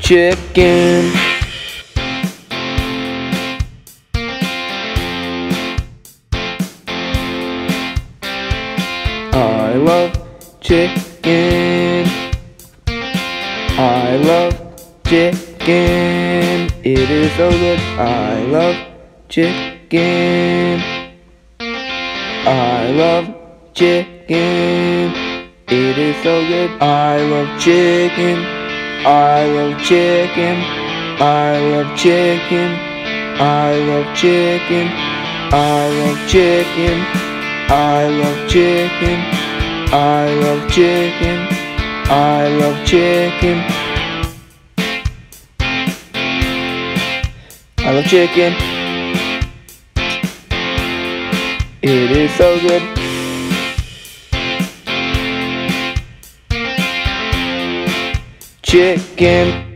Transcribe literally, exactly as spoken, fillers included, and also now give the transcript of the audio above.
chicken. I love chicken. I love chicken. It is so good. I love chicken. I love chicken. It is so good. I love chicken. I love chicken. I love chicken. I love chicken. I love chicken. I love chicken. I love chicken. I love chicken. I love chicken. It is so good. Chicken.